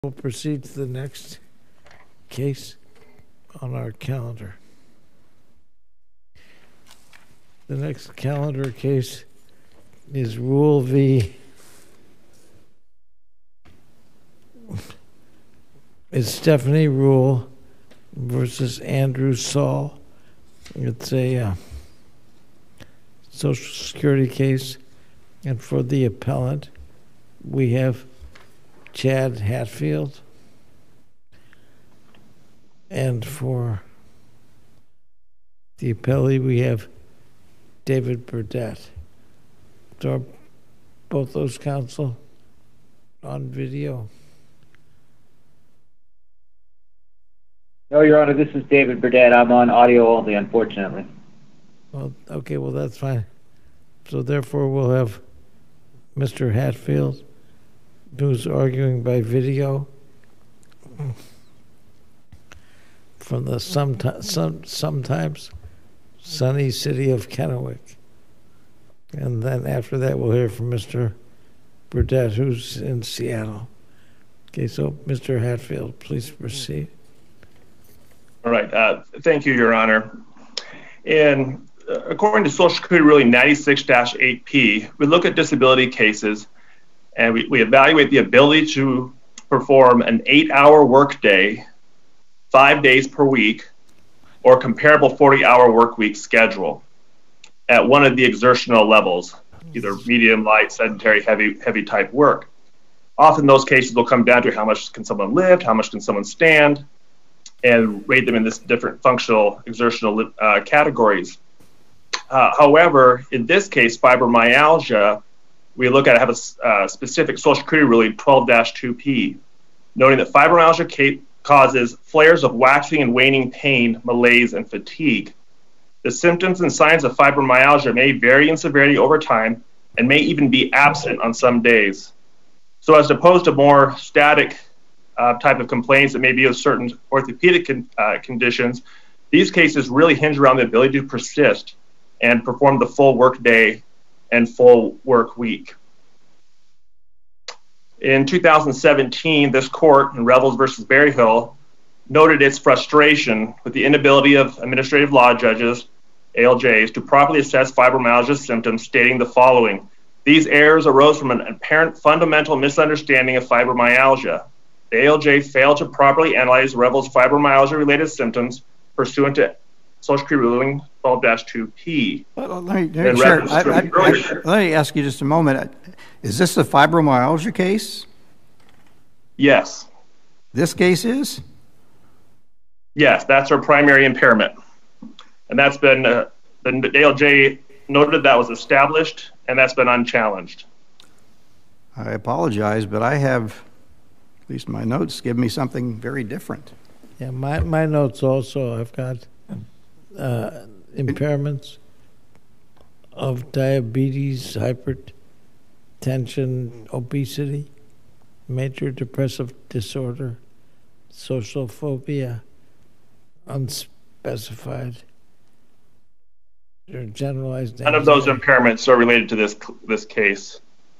We'll proceed to the next case on our calendar. The next calendar case is Rule v. It's Stephanie Rule versus Andrew Saul. It's a Social Security case, and for the appellant, we have Chad Hatfield, and for the appellee, we have David Burdett. So are both those counsel on video? No, Your Honor, this is David Burdett. I'm on audio only, unfortunately. Well, okay, well, that's fine. So therefore, we'll have Mr. Hatfield, who's arguing by video from the sometimes sunny city of Kennewick. And then after that, we'll hear from Mr. Burdett, who's in Seattle. Okay, so Mr. Hatfield, please proceed. All right. Thank you, Your Honor. According to Social Security Ruling 96-8P, we look at disability cases and we evaluate the ability to perform an 8-hour workday, 5 days per week, or comparable 40-hour work week schedule at one of the exertional levels, either medium, light, sedentary, heavy type work. Often those cases will come down to how much can someone lift, how much can someone stand, and rate them in this different functional exertional categories. However, in this case, fibromyalgia, we look at have a specific Social Security ruling 12-2P, noting that fibromyalgia causes flares of waxing and waning pain, malaise, and fatigue. The symptoms and signs of fibromyalgia may vary in severity over time and may even be absent on some days. So as opposed to more static type of complaints that may be of certain orthopedic conditions, these cases really hinge around the ability to persist and perform the full work day and full work week. In 2017, this court in Revels versus Berryhill noted its frustration with the inability of administrative law judges, ALJs, to properly assess fibromyalgia symptoms, stating the following: these errors arose from an apparent fundamental misunderstanding of fibromyalgia. The ALJ failed to properly analyze Revels' fibromyalgia-related symptoms pursuant to Social Security Ruling 12-2P. Let me ask you just a moment. Is this a fibromyalgia case? Yes. This case is? Yes, that's her primary impairment. And that's been, the ALJ noted that was established, and that's been unchallenged. I apologize, but I have, at least my notes give me something very different. Yeah, my notes also, I've got impairments of diabetes, hypertension, obesity, major depressive disorder, social phobia, unspecified, or generalized anxiety. None of those impairments are related to this case.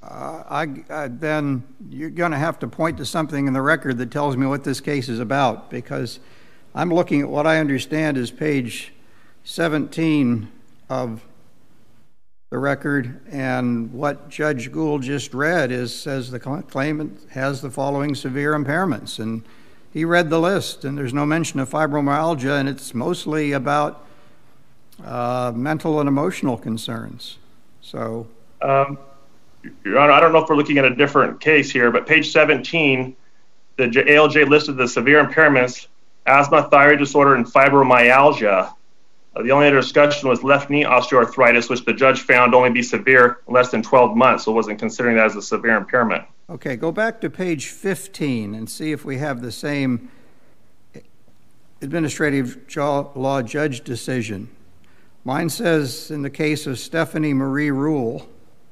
Then you're going to have to point to something in the record that tells me what this case is about, because I'm looking at what I understand is page 17 of the record, and what Judge Gould just read says the claimant has the following severe impairments, and he read the list, and there's no mention of fibromyalgia, and it's mostly about mental and emotional concerns. So, Your Honor, I don't know if we're looking at a different case here, but page 17, the ALJ listed the severe impairments: asthma, thyroid disorder, and fibromyalgia. The only other discussion was left knee osteoarthritis, which the judge found only be severe less than 12 months, so wasn't considering that as a severe impairment. Okay, go back to page 15 and see if we have the same administrative law judge decision. Mine says, in the case of Stephanie Marie Rule.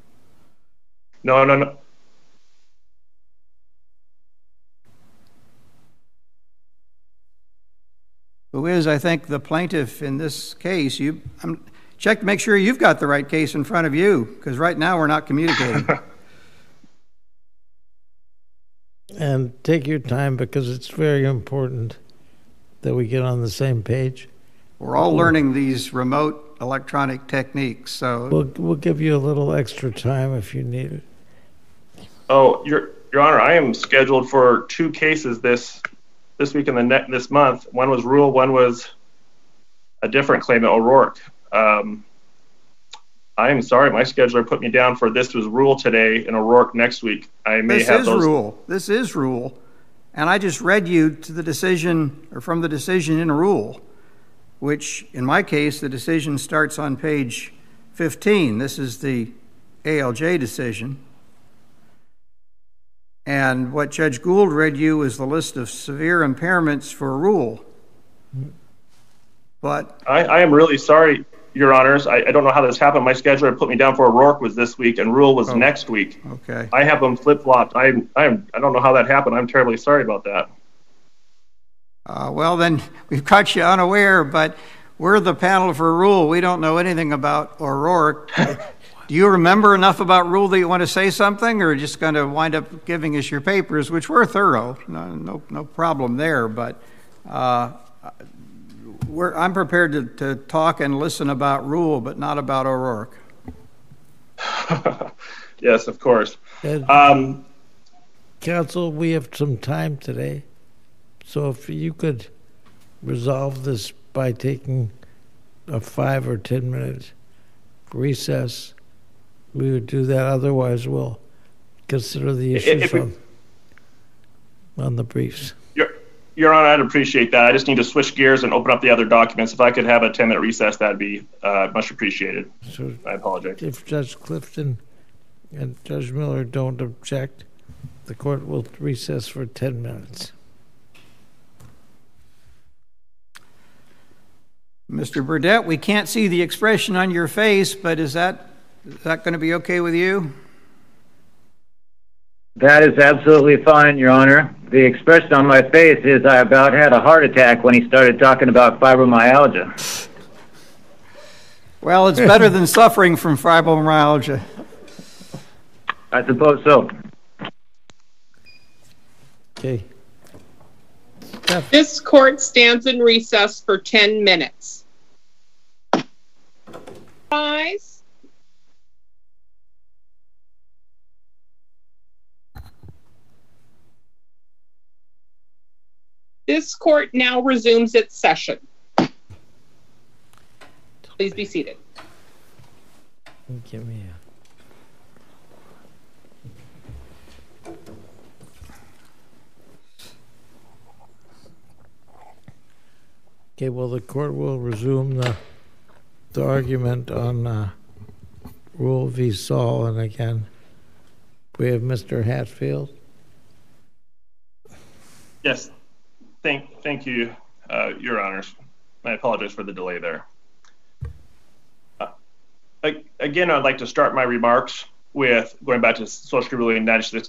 No. Who is, I think, the plaintiff in this case. Check to make sure you've got the right case in front of you, because right now we're not communicating. And take your time because it's very important that we get on the same page. We're all learning these remote electronic techniques, so We'll give you a little extra time if you need it. Oh, Your Honor, I am scheduled for 2 cases this week and this month. One was Rule, one was a different claimant, O'Rourke. I am sorry, my scheduler put me down for this was Rule today and O'Rourke next week. I may have those. This is Rule, and I just read you to the decision, or from the decision in Rule, which in my case the decision starts on page 15. This is the ALJ decision. And what Judge Gould read you is the list of severe impairments for Rule. But I am really sorry, Your Honors. I don't know how this happened. My scheduler put me down for O'Rourke was this week and Rule was next week. Okay. I have them flip-flopped. I don't know how that happened. I'm terribly sorry about that. Well, then we've caught you unaware, but we're the panel for Rule. We don't know anything about O'Rourke. Do you remember enough about Rule that you want to say something, or just going to wind up giving us your papers, which were thorough? No problem there, but I'm prepared to talk and listen about Rule, but not about O'Rourke. Yes, of course. Counsel, we have some time today, so if you could resolve this by taking a 5 or 10 minute recess, we would do that. Otherwise, we'll consider the issues on the briefs. Your Honor, I'd appreciate that. I just need to switch gears and open up the other documents. If I could have a 10-minute recess, that'd be much appreciated. So I apologize. if Judge Clifton and Judge Miller don't object, the court will recess for 10 minutes. Mr. Burdett, we can't see the expression on your face, but is that going to be okay with you? That is absolutely fine, Your Honor. The expression on my face is I about had a heart attack when he started talking about fibromyalgia. Well, it's better than suffering from fibromyalgia. I suppose so. Okay. This court stands in recess for 10 minutes. Rise. This court now resumes its session. Please be seated. Give me Okay, well, the court will resume the argument on Rule v. Saul, and again, we have Mr. Hatfield. Yes. Thank you, Your Honors. I apologize for the delay there. Again, I'd like to start my remarks with going back to Social Security Ruling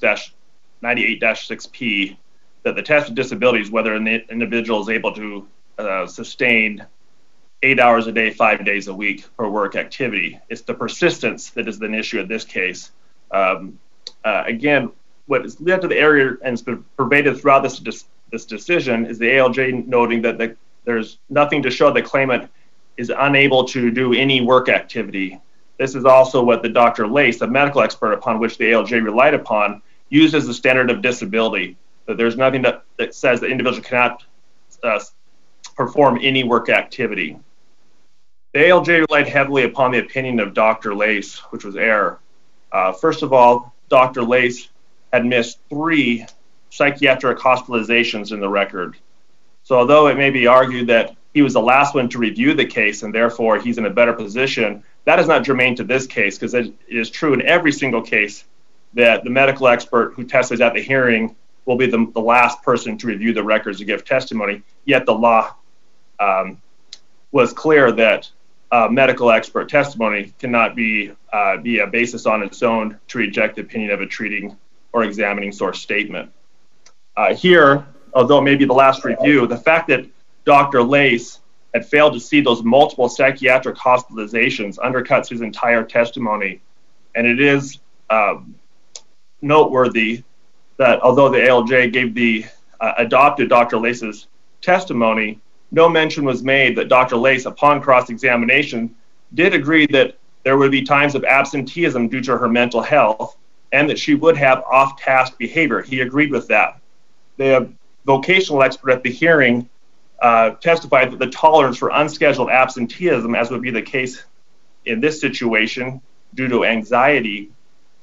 98-6P, that the test of disability is whether an individual is able to sustain 8 hours a day, 5 days a week for work activity. It's the persistence that is an issue in this case. Again, what has led to the area and has been pervaded throughout this decision is the ALJ noting that there's nothing to show the claimant is unable to do any work activity. This is also what the Dr. Lace, the medical expert upon which the ALJ relied upon, used as the standard of disability, that there's nothing that says the individual cannot perform any work activity. The ALJ relied heavily upon the opinion of Dr. Lace, which was error. First of all, Dr. Lace had missed 3 psychiatric hospitalizations in the record. So although it may be argued that he was the last one to review the case and therefore he's in a better position, that is not germane to this case, because it is true in every single case that the medical expert who testifies at the hearing will be the last person to review the records to give testimony, yet the law was clear that medical expert testimony cannot be a basis on its own to reject the opinion of a treating or examining source statement. Here, although it may be the last review, the fact that Dr. Lace had failed to see those multiple psychiatric hospitalizations undercuts his entire testimony, and it is noteworthy that although the ALJ adopted Dr. Lace's testimony, no mention was made that Dr. Lace, upon cross-examination, did agree that there would be times of absenteeism due to her mental health and that she would have off-task behavior. He agreed with that. The vocational expert at the hearing testified that the tolerance for unscheduled absenteeism, as would be the case in this situation due to anxiety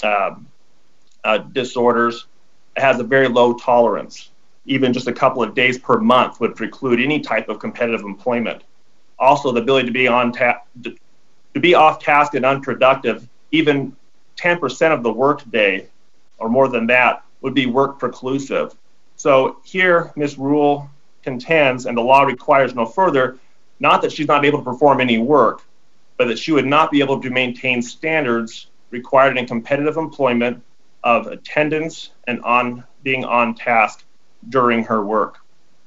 disorders, has a very low tolerance. Even just a couple of days per month would preclude any type of competitive employment. Also, the ability to be off task and unproductive, even 10% of the work day or more than that would be work preclusive. So here, Ms. Rule contends, and the law requires no further, not that she's not able to perform any work, but that she would not be able to maintain standards required in competitive employment of attendance and being on task during her work.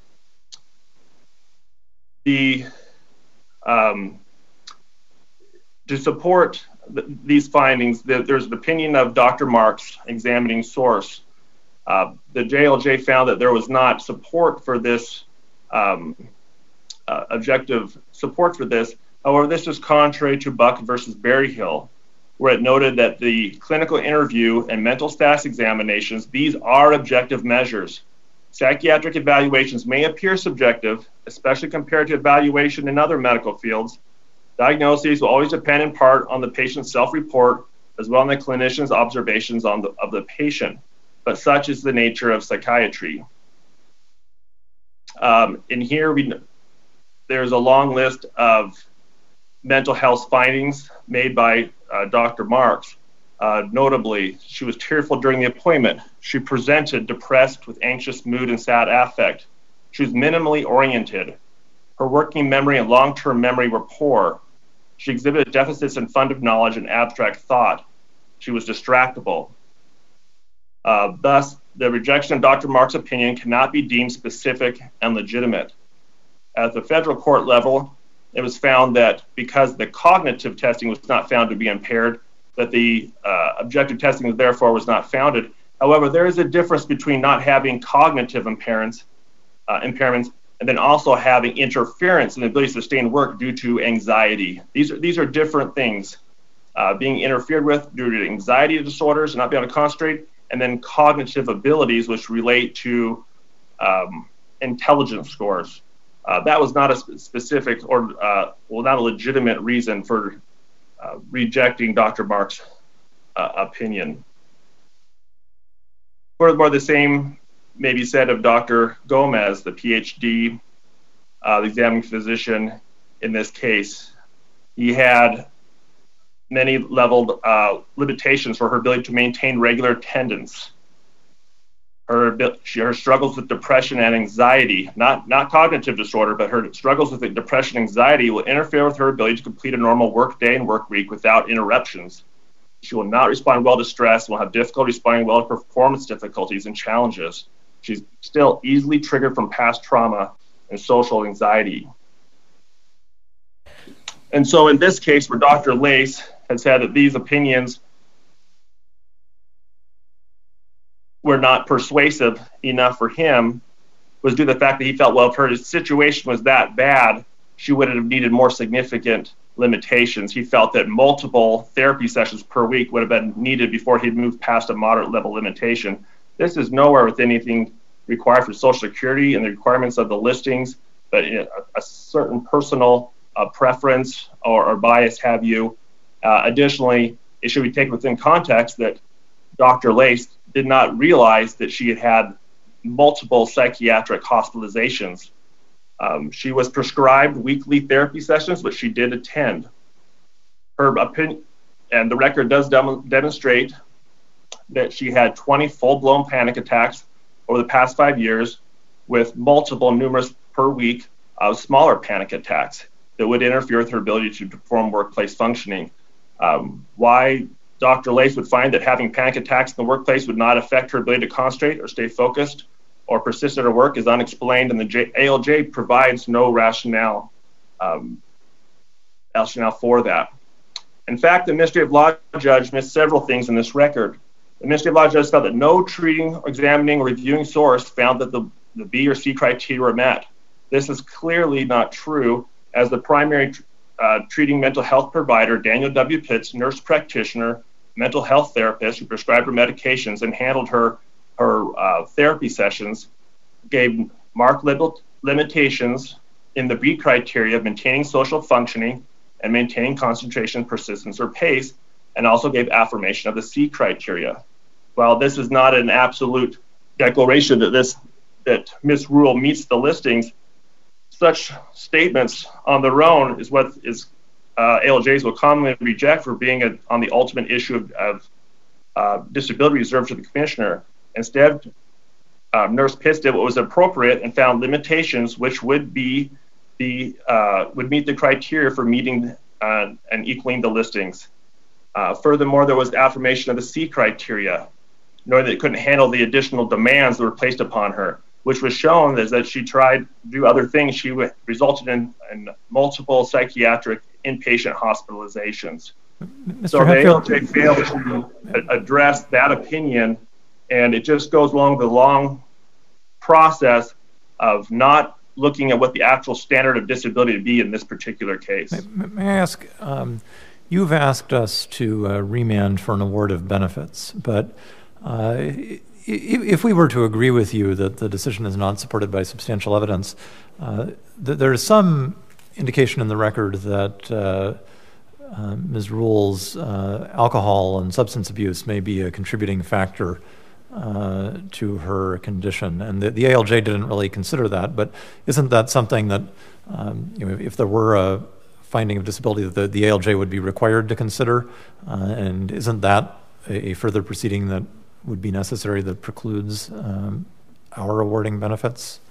To support these findings, there's an opinion of Dr. Marks, examining source. The JLJ found that there was not support for this, objective support for this. However, this is contrary to Buck versus Berryhill, where it noted that the clinical interview and mental status examinations, these are objective measures. Psychiatric evaluations may appear subjective, especially compared to evaluation in other medical fields. Diagnoses will always depend in part on the patient's self-report, as well as the clinician's observations of the patient, but such is the nature of psychiatry. In here, there's a long list of mental health findings made by Dr. Marks. Notably, she was tearful during the appointment. She presented depressed with anxious mood and sad affect. She was minimally oriented. Her working memory and long-term memory were poor. She exhibited deficits in fundamental knowledge and abstract thought. She was distractible. Thus, the rejection of Dr. Marks' opinion cannot be deemed specific and legitimate. At the federal court level, it was found that because the cognitive testing was not found to be impaired, that the objective testing therefore was not founded. However, there is a difference between not having cognitive impairments and then also having interference in the ability to sustain work due to anxiety. These are different things. Being interfered with due to anxiety disorders and not being able to concentrate, and then cognitive abilities which relate to intelligence scores. That was not a specific or not a legitimate reason for rejecting Dr. Marks' opinion. Furthermore, the same may be said of Dr. Gomez, the PhD, the examining physician in this case. He had many leveled limitations for her ability to maintain regular attendance. Her struggles with depression and anxiety, not cognitive disorder, but her struggles with depression and anxiety will interfere with her ability to complete a normal work day and work week without interruptions. She will not respond well to stress, will have difficulty responding well to performance difficulties and challenges. She's still easily triggered from past trauma and social anxiety. And so in this case, where Dr. Lace had said that these opinions were not persuasive enough for him, was due to the fact that he felt, well, if her situation was that bad, she would have needed more significant limitations. He felt that multiple therapy sessions per week would have been needed before he'd moved past a moderate level limitation. This is nowhere with anything required for Social Security and the requirements of the listings, but a certain personal preference or bias have you. Additionally, it should be taken within context that Dr. Lace did not realize that she had had multiple psychiatric hospitalizations. She was prescribed weekly therapy sessions, but she did attend. Her opinion, and the record does demonstrate that she had 20 full-blown panic attacks over the past 5 years, with numerous per week of smaller panic attacks that would interfere with her ability to perform workplace functioning. Why Dr. Lace would find that having panic attacks in the workplace would not affect her ability to concentrate or stay focused or persist at her work is unexplained, and the ALJ provides no rationale for that. In fact, the administrative law judge missed several things in this record. The administrative law judge felt that no treating, examining, or reviewing source found that the B or C criteria were met. This is clearly not true, as the primary treating mental health provider, Daniel W. Pitts, nurse practitioner, mental health therapist who prescribed her medications and handled her therapy sessions, gave marked limitations in the B criteria of maintaining social functioning and maintaining concentration, persistence, or pace, and also gave affirmation of the C criteria. While this is not an absolute declaration that Ms. Rule meets the listings, such statements on their own is what ALJs will commonly reject for being on the ultimate issue of disability reserved to the commissioner. Instead, Nurse Pitts did what was appropriate and found limitations which would meet the criteria for meeting and equaling the listings. Furthermore, there was affirmation of the C criteria, knowing that it couldn't handle the additional demands that were placed upon her, which was shown is that she tried to do other things. She resulted in multiple psychiatric inpatient hospitalizations. Mr. So the Hatfield, ALJ failed to address that opinion, and it just goes along the long process of not looking at what the actual standard of disability would be in this particular case. may I ask, you've asked us to remand for an award of benefits, but if we were to agree with you that the decision is not supported by substantial evidence, there is some indication in the record that Ms. Rule's alcohol and substance abuse may be a contributing factor to her condition, and the ALJ didn't really consider that. But isn't that something that, if there were a finding of disability, that the ALJ would be required to consider? And isn't that a further proceeding that would be necessary that precludes our awarding benefits?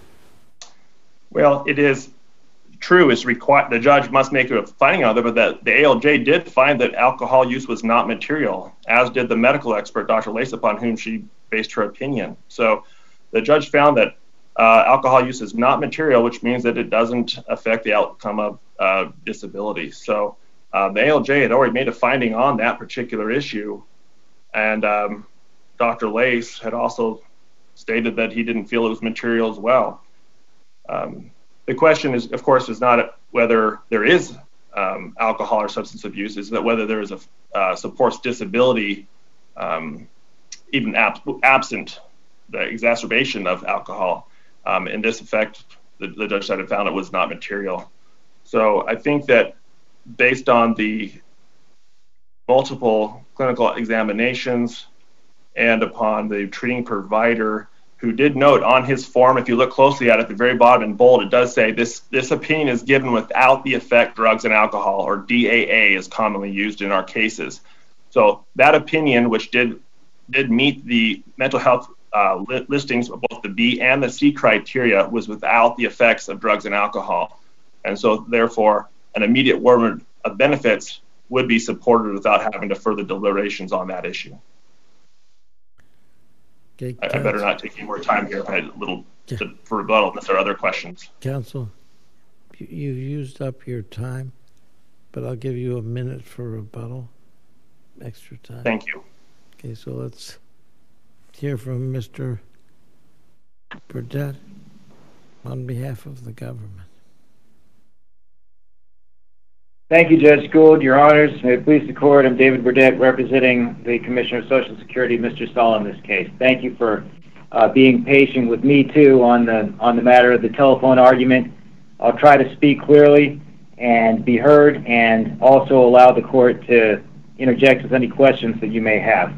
Well, it is true. It's required. The judge must make a finding on it, but the ALJ did find that alcohol use was not material, as did the medical expert, Dr. Lace, upon whom she based her opinion. So the judge found that alcohol use is not material, which means that it doesn't affect the outcome of disability. So the ALJ had already made a finding on that particular issue, and Dr. Lace had also stated that he didn't feel it was material as well. The question is, of course, is not whether there is alcohol or substance abuse, is that whether there is a supports disability, even absent the exacerbation of alcohol. In this effect, the judge said it found it was not material. So I think that based on the multiple clinical examinations and upon the treating provider, who did note on his form, if you look closely at it, at the very bottom in bold, it does say this opinion is given without the effect drugs and alcohol, or DAA is commonly used in our cases. So that opinion, which did meet the mental health listings of both the B and the C criteria, was without the effects of drugs and alcohol. And so therefore, an immediate award of benefits would be supported without having to further deliberations on that issue. Okay, I better not take any more time here. I had a little for rebuttal unless there are other questions. Counsel, you've used up your time, but I'll give you a minute for rebuttal. Extra time. Thank you. Okay, so let's hear from Mr. Burdett on behalf of the government. Thank you, Judge Gould. Your honors, may it please the court, I'm David Burdett, representing the Commissioner of Social Security, Mr. Saul, in this case. Thank you for being patient with me too on the matter of the telephone argument. I'll try to speak clearly and be heard, and also allow the court to interject with any questions that you may have.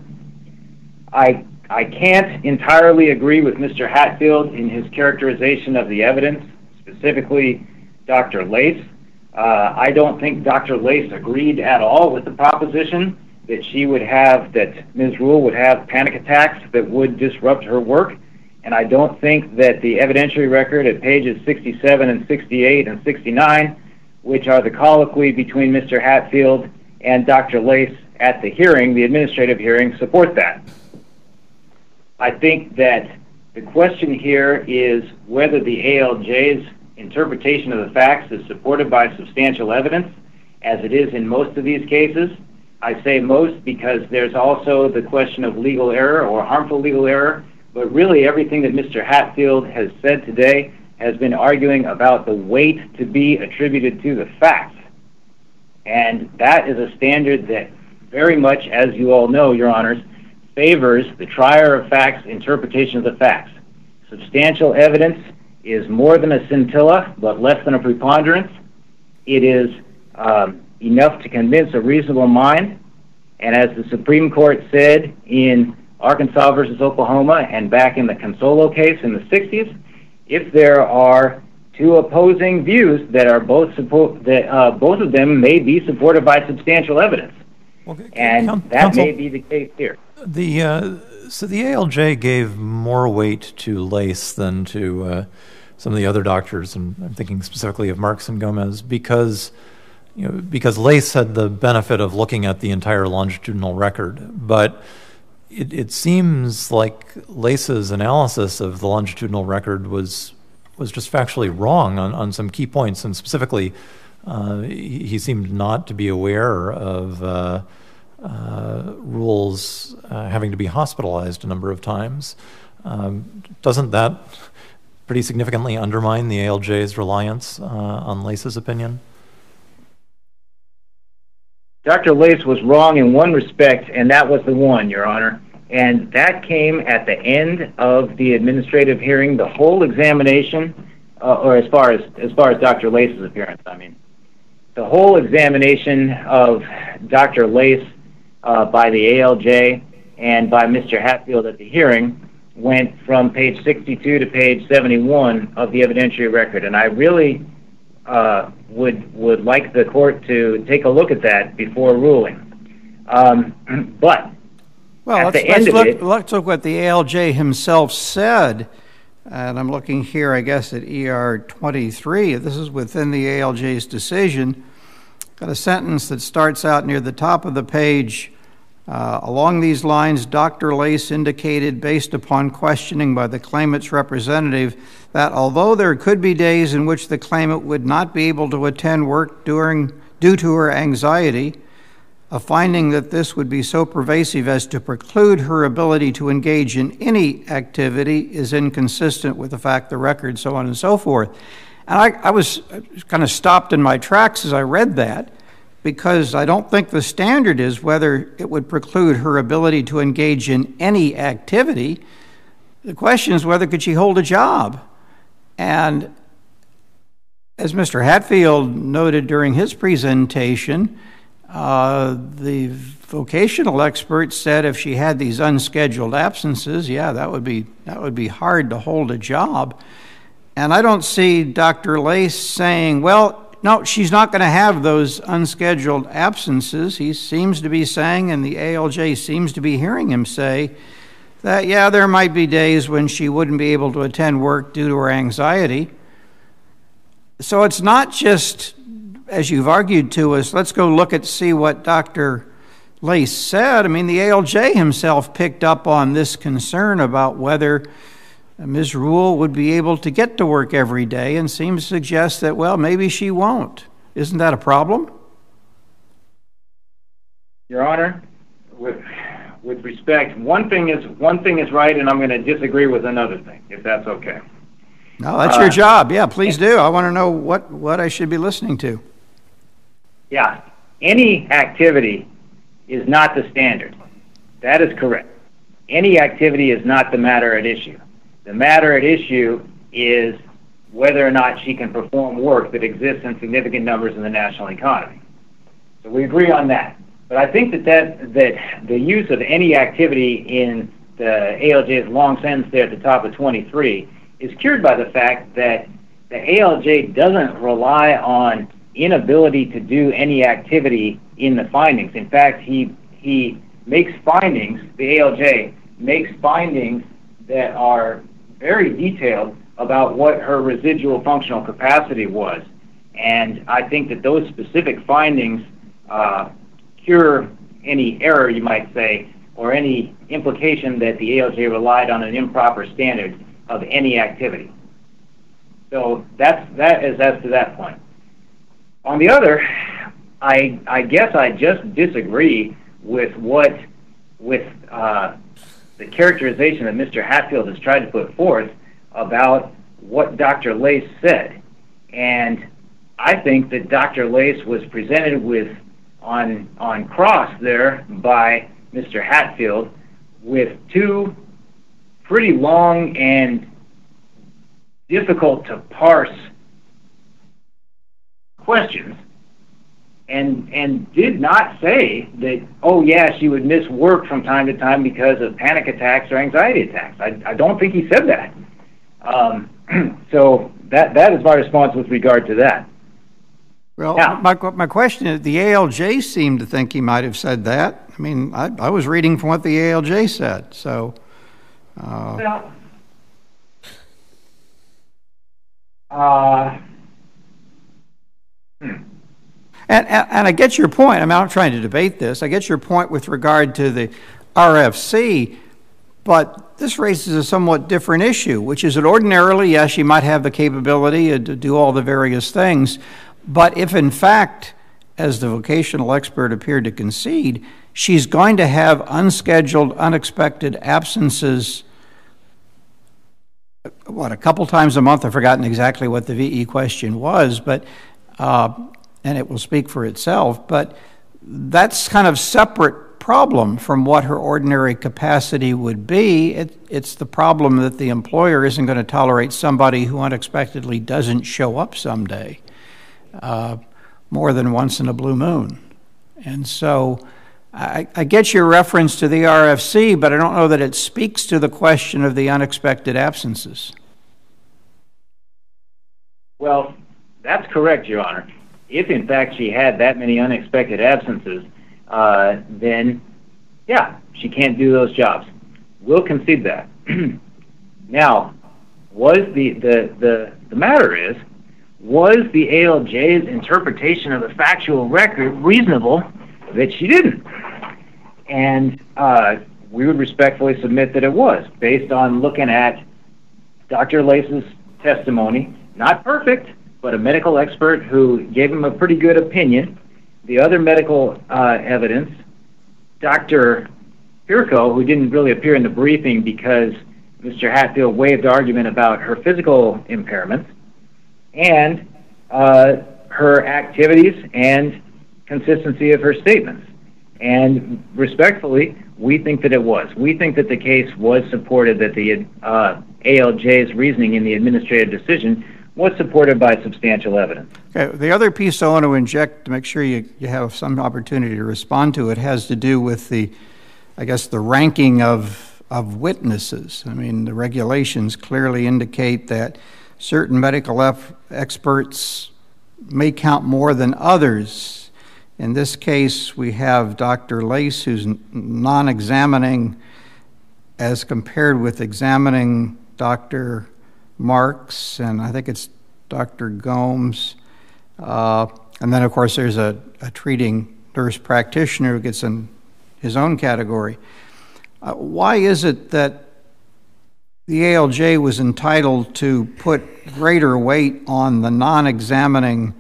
I can't entirely agree with Mr. Hatfield in his characterization of the evidence, specifically Dr. Lace. I don't think Dr. Lace agreed at all with the proposition that Ms. Rule would have panic attacks that would disrupt her work. And I don't think that the evidentiary record at pages 67 and 68 and 69, which are the colloquy between Mr. Hatfield and Dr. Lace at the hearing, the administrative hearing, support that. I think that the question here is whether the ALJ's interpretation of the facts is supported by substantial evidence, as it is in most of these cases. I say most because there's also the question of legal error or harmful legal error, but really everything that Mr. Hatfield has said today has been arguing about the weight to be attributed to the facts. And that is a standard that very much, as you all know, Your Honors, favors the trier of facts interpretation of the facts. Substantial evidence is more than a scintilla, but less than a preponderance. It is enough to convince a reasonable mind. And as the Supreme Court said in Arkansas versus Oklahoma and back in the Consolo case in the 60s, if there are two opposing views that are both both of them may be supported by substantial evidence. Okay. And that Counsel, may be the case here. So the ALJ gave more weight to Lace than to some of the other doctors, and I'm thinking specifically of Marks and Gomez, because Lace had the benefit of looking at the entire longitudinal record. But it seems like Lace's analysis of the longitudinal record was just factually wrong on some key points, and specifically, he seemed not to be aware of rules having to be hospitalized a number of times. Doesn't that pretty significantly undermine the ALJ's reliance on Lace's opinion? Dr. Lace was wrong in one respect, and that was the one, Your Honor. And that came at the end of the administrative hearing. The whole examination, or as far as Dr. Lace's appearance, I mean, the whole examination of Dr. Lace by the ALJ and by Mr. Hatfield at the hearing went from page 62 to page 71 of the evidentiary record. And I really would like the court to take a look at that before ruling. But well, at the end of it, let's look what the ALJ himself said. And I'm looking here, I guess, at ER 23. This is within the ALJ's decision. Got a sentence that starts out near the top of the page. Along these lines, Dr. Lace indicated, based upon questioning by the claimant's representative, that although there could be days in which the claimant would not be able to attend work due to her anxiety, a finding that this would be so pervasive as to preclude her ability to engage in any activity is inconsistent with the fact, the record, so on and so forth. And I was kind of stopped in my tracks as I read that, because I don't think the standard is whether it would preclude her ability to engage in any activity. The question is whether could she hold a job. And as Mr. Hatfield noted during his presentation, the vocational expert said if she had these unscheduled absences, yeah, that would be hard to hold a job. And I don't see Dr. Lace saying, well, no, she's not going to have those unscheduled absences. He seems to be saying, and the ALJ seems to be hearing him say, that, yeah, there might be days when she wouldn't be able to attend work due to her anxiety. So it's not just, as you've argued to us, let's go look at see what Dr. Lace said. I mean, the ALJ himself picked up on this concern about whether Ms. Rule would be able to get to work every day, and seems to suggest that, well, maybe she won't. Isn't that a problem? Your Honor, with respect, one thing is right, and I'm going to disagree with another thing, if that's okay. No, that's your job. Yeah, please do. I want to know what I should be listening to. Yeah, any activity is not the standard. That is correct. Any activity is not the matter at issue. The matter at issue is whether or not she can perform work that exists in significant numbers in the national economy. So we agree on that. But I think that the use of any activity in the ALJ's long sentence there at the top of 23 is cured by the fact that the ALJ doesn't rely on inability to do any activity in the findings. In fact, he makes findings, the ALJ makes findings that are very detailed about what her residual functional capacity was. And I think that those specific findings cure any error, you might say, or any implication that the ALJ relied on an improper standard of any activity. So that is as to that point. On the other, I guess I just disagree with the characterization that Mr. Hatfield has tried to put forth about what Dr. Lace said. And I think that Dr. Lace was presented with on cross there by Mr. Hatfield with two pretty long and difficult to parse questions, and did not say that, oh yeah, she would miss work from time to time because of panic attacks or anxiety attacks. I don't think he said that. So that is my response with regard to that. Well, now, my question is, the ALJ seemed to think he might have said that. I mean, I was reading from what the ALJ said, so... And I get your point. I'm not trying to debate this. I get your point with regard to the RFC, but this raises a somewhat different issue, which is that ordinarily, yes, she might have the capability to do all the various things, but if in fact, as the vocational expert appeared to concede, she's going to have unscheduled, unexpected absences, a couple times a month? I've forgotten exactly what the VE question was, but and it will speak for itself, but that's kind of separate problem from what her ordinary capacity would be. It's the problem that the employer isn't going to tolerate somebody who unexpectedly doesn't show up someday, more than once in a blue moon. And so I get your reference to the RFC, but I don't know that it speaks to the question of the unexpected absences. Well, that's correct, Your Honor. If in fact she had that many unexpected absences, then yeah, she can't do those jobs. We'll concede that. Now, the matter is, was the ALJ's interpretation of the factual record reasonable that she didn't? And we would respectfully submit that it was, based on looking at Dr. Lace's testimony. Not perfect, but a medical expert who gave him a pretty good opinion. The other medical evidence, Dr. Pirco, who didn't really appear in the briefing because Mr. Hatfield waived argument about her physical impairments, and her activities and consistency of her statements. And respectfully, we think that it was. We think that the case was supported, that the ALJ's reasoning in the administrative decision was supported by substantial evidence. Okay. The other piece I want to inject to make sure you have some opportunity to respond to it has to do with the ranking of witnesses. I mean, the regulations clearly indicate that certain medical experts may count more than others. In this case, we have Dr. Lace, who's non-examining as compared with examining Dr. Marks, and I think it's Dr. Gomes. And then, of course, there's a treating nurse practitioner who gets in his own category. Why is it that the ALJ was entitled to put greater weight on the non-examining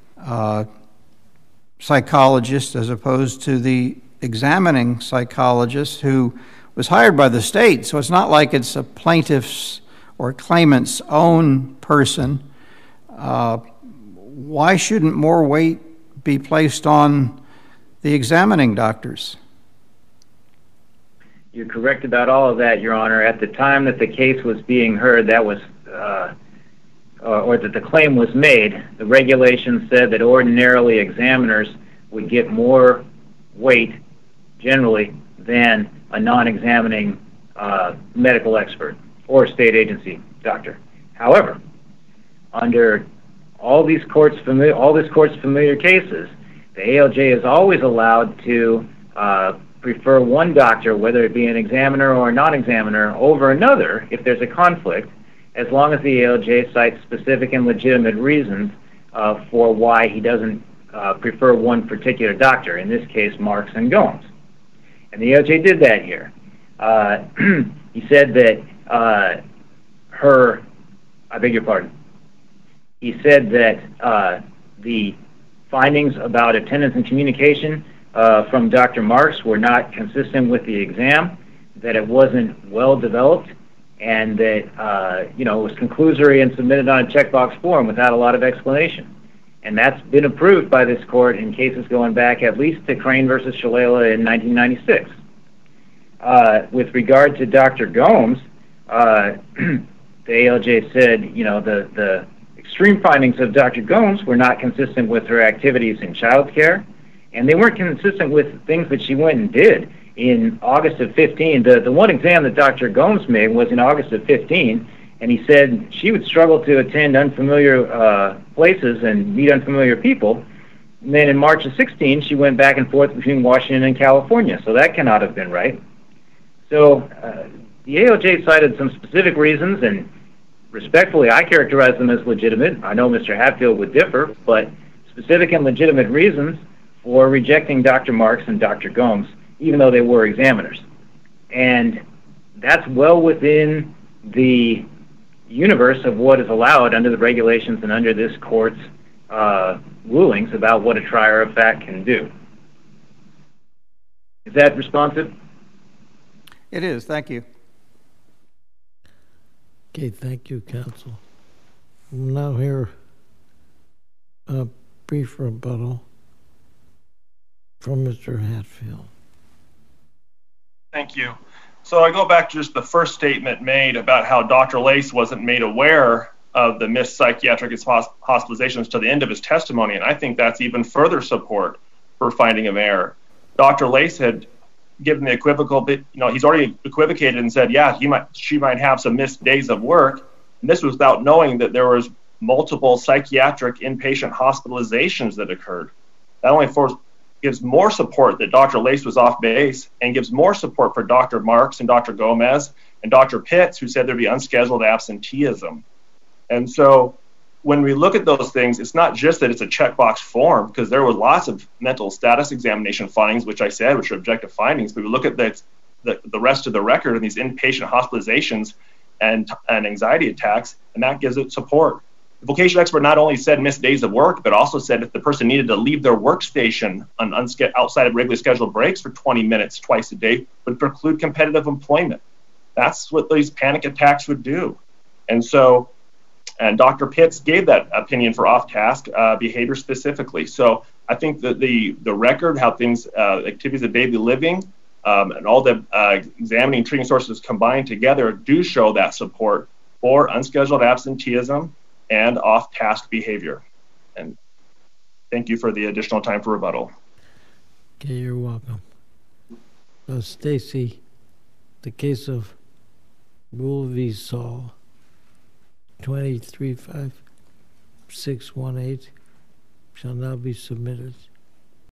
psychologist as opposed to the examining psychologist who was hired by the state? So it's not like it's a plaintiff's or claimant's own person. Why shouldn't more weight be placed on the examining doctors? You're correct about all of that, Your Honor. At the time that the case was being heard, that was, or that the claim was made, the regulations said that ordinarily examiners would get more weight, generally, than a non-examining medical expert or state agency doctor. However, under all this court's familiar cases, the ALJ is always allowed to prefer one doctor, whether it be an examiner or a non-examiner, over another if there's a conflict, as long as the ALJ cites specific and legitimate reasons for why he doesn't prefer one particular doctor, in this case, Marks and Gomes. And the ALJ did that here. He said that I beg your pardon. He said that the findings about attendance and communication from Dr. Marks were not consistent with the exam, that it wasn't well developed, and that it was conclusory and submitted on a checkbox form without a lot of explanation. And that's been approved by this court in cases going back at least to Crane versus Shalala in 1996. With regard to Dr. Gomes, the ALJ said, the extreme findings of Dr. Gomes were not consistent with her activities in child care, and they weren't consistent with things that she went and did in August of 15. The one exam that Dr. Gomes made was in August of 15, and he said she would struggle to attend unfamiliar places and meet unfamiliar people. And then in March of 16, she went back and forth between Washington and California, so that cannot have been right. So the ALJ cited some specific reasons, and respectfully, I characterize them as legitimate. I know Mr. Hatfield would differ, but specific and legitimate reasons for rejecting Dr. Marks and Dr. Gomes, even though they were examiners. And that's well within the universe of what is allowed under the regulations and under this court's rulings about what a trier of fact can do. Is that responsive? It is. Thank you. Okay, thank you, counsel. We'll now hear a brief rebuttal from Mr. Hatfield. Thank you. So I go back to just the first statement made about how Dr. Lace wasn't made aware of the missed psychiatric hospitalizations to the end of his testimony, and I think that's even further support for finding of error. Dr. Lace had given the equivocal bit, he's already equivocated and said, yeah, she might have some missed days of work, and this was without knowing that there was multiple psychiatric inpatient hospitalizations that occurred. That only gives more support that Dr. Lace was off base, and gives more support for Dr. Marks and Dr. Gomez and Dr. Pitts, who said there'd be unscheduled absenteeism. And so when we look at those things, it's not just that it's a checkbox form, because there were lots of mental status examination findings, which I said, which are objective findings, but we look at the rest of the record and these inpatient hospitalizations and anxiety attacks, and that gives it support. The vocational expert not only said missed days of work, but also said if the person needed to leave their workstation outside of regularly scheduled breaks for 20 minutes twice a day would preclude competitive employment. That's what these panic attacks would do. And Dr. Pitts gave that opinion for off-task behavior specifically. So I think that the record, how things, activities of daily living, and all the examining and treating sources combined together do show that support for unscheduled absenteeism and off-task behavior. And thank you for the additional time for rebuttal. Okay, you're welcome. Stacy, the case of Rule v. Saul, 235618, shall now be submitted.